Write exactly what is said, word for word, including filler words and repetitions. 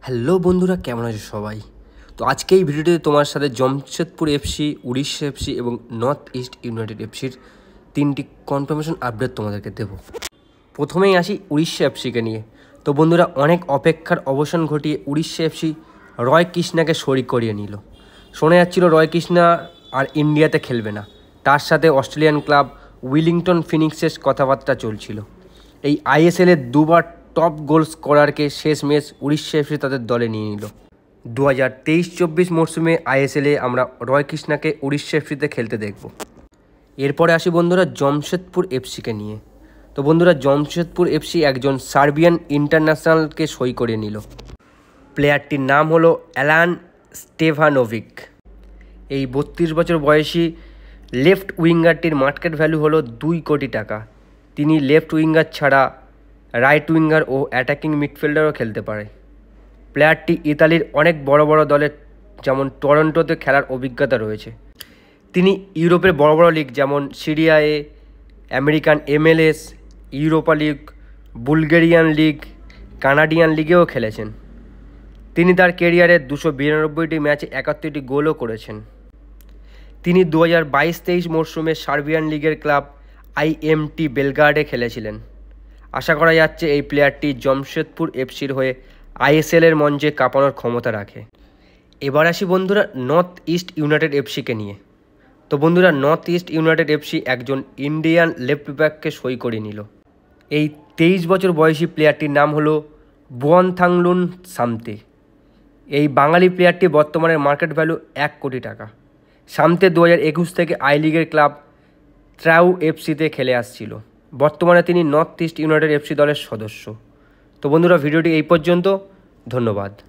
Hello বন্ধুরা, কেমন আছো সবাই? তো আজকে এই ভিডিওতে তোমার সাথে জামশেদপুর এফসি, উড়িষ্যা এফসি এবং নর্থ ইস্ট ইউনাইটেড এফসির তিনটি কনফার্মেশন আপডেট তোমাদেরকে দেব। প্রথমেই আসি উড়িষ্যা এফসিকে নিয়ে। তো বন্ধুরা, অনেক অপেক্ষার অবসান ঘটিয়ে উড়িষ্যা এফসি রয় কৃষ্ণাকে শরিক করিয়ে নিল। শোনা যাচ্ছিল রয় কৃষ্ণা আর ইন্ডিয়াতে খেলবে না, তার সাথে অস্ট্রেলিয়ান ক্লাব উইলিংটন ফিনিক্সের কথাবার্তা চলছিল। এই আইএসএলের দুবার টপ গোল স্কোরারকে শেষ ম্যাচ উড়িষ্যা এফসি তাদের দলে নিয়ে নিল। দু হাজার তেইশ চব্বিশ মরশুমে আইএসএলে আমরা রয় কৃষ্ণাকে উড়িষ্যা এফসিতে খেলতে দেখব। এরপরে আসি বন্ধুরা জামশেদপুর এফসিকে নিয়ে। তো বন্ধুরা, জামশেদপুর এফসি একজন সার্বিয়ান ইন্টারন্যাশনালকে সই করে নিল। প্লেয়ারটির নাম হলো অ্যালান স্টেভানোভিক। এই বত্রিশ বছর বয়সী লেফট উইঙ্গারটির মার্কেট ভ্যালু হলো দুই কোটি টাকা। তিনি লেফট উইঙ্গার ছাড়া রাইট উইঙ্গার ও অ্যাটাকিং মিডফিল্ডারও খেলতে পারে। প্লেয়ারটি ইতালির অনেক বড় বড় দলের যেমন টরন্টোতে খেলার অভিজ্ঞতা রয়েছে। তিনি ইউরোপের বড় বড় লিগ যেমন Serie A, American MLS, Europa league, Bulgarian league, Canadian লিগেও খেলেছেন। তিনি তার কেরিয়ারে দুশো বিরানব্বইটি ম্যাচে একাত্তরটি গোলও করেছেন। তিনি দু হাজার বাইশ তেইশ মরশুমে সার্বিয়ান লিগের ক্লাব আইএমটি বেলগ্রাডে খেলেছিলেন। আশা করা যাচ্ছে এই প্লেয়ারটি জামশেদপুর এফসির হয়ে আইএসএলের মঞ্চে কাঁপানোর ক্ষমতা রাখে। এবার আসি বন্ধুরা নর্থ ইস্ট ইউনাইটেড এফসিকে নিয়ে। তো বন্ধুরা, নর্থ ইস্ট ইউনাইটেড এফসি একজন ইন্ডিয়ান লেফট ব্যাককে সই করে নিল। এই তেইশ বছর বয়সী প্লেয়ারটির নাম হলো বুয়ানথাংলুন সামতে। এই বাঙালি প্লেয়ারটি বর্তমানে মার্কেট ভ্যালু এক কোটি টাকা। সামতে দু হাজার একুশ থেকে আই লিগের ক্লাব ট্রাউ এফসিতে খেলে আসছিল। বর্তমানে তিনি নর্থ ইস্ট ইউনাইটেড এফসি দলের সদস্য। তো বন্ধুরা, ভিডিওটি এই পর্যন্ত। ধন্যবাদ।